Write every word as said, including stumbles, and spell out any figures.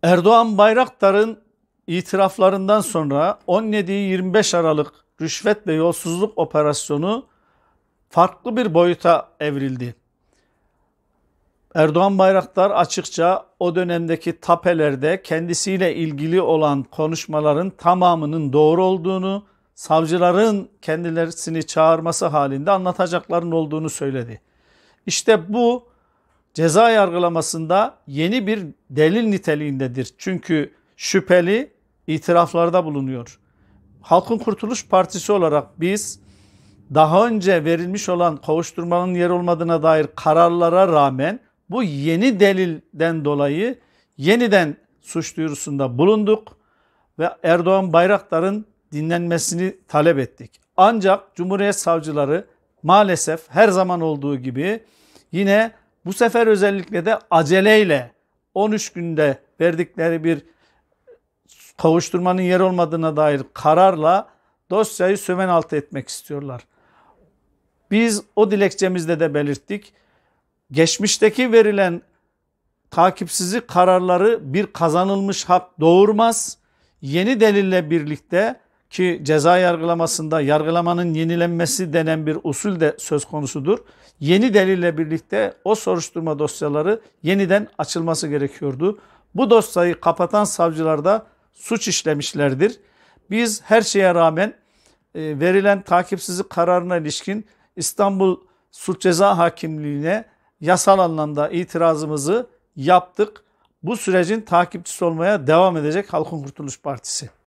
Erdoğan Bayraktar'ın itiraflarından sonra on yedi yirmi beş Aralık rüşvet ve yolsuzluk operasyonu farklı bir boyuta evrildi. Erdoğan Bayraktar açıkça o dönemdeki tapelerde kendisiyle ilgili olan konuşmaların tamamının doğru olduğunu, savcıların kendilerini çağırması halinde anlatacakların olduğunu söyledi. İşte bu ceza yargılamasında yeni bir delil niteliğindedir. Çünkü şüpheli itiraflarda bulunuyor. Halkın Kurtuluş Partisi olarak biz daha önce verilmiş olan kovuşturmanın yer olmadığına dair kararlara rağmen bu yeni delilden dolayı yeniden suç duyurusunda bulunduk ve Erdoğan Bayraktar'ın dinlenmesini talep ettik. Ancak Cumhuriyet savcıları maalesef her zaman olduğu gibi yine bu sefer özellikle de aceleyle on üç günde verdikleri bir kovuşturmanın yer olmadığına dair kararla dosyayı sömen altı etmek istiyorlar. Biz o dilekçemizde de belirttik. Geçmişteki verilen takipsizlik kararları bir kazanılmış hak doğurmaz. Yeni delille birlikte ki ceza yargılamasında yargılamanın yenilenmesi denen bir usul de söz konusudur. Yeni delille birlikte o soruşturma dosyaları yeniden açılması gerekiyordu. Bu dosyayı kapatan savcılar da suç işlemişlerdir. Biz her şeye rağmen e, verilen takipsizlik kararına ilişkin İstanbul Suç Ceza Hakimliği'ne yasal anlamda itirazımızı yaptık. Bu sürecin takipçisi olmaya devam edecek Halkın Kurtuluş Partisi.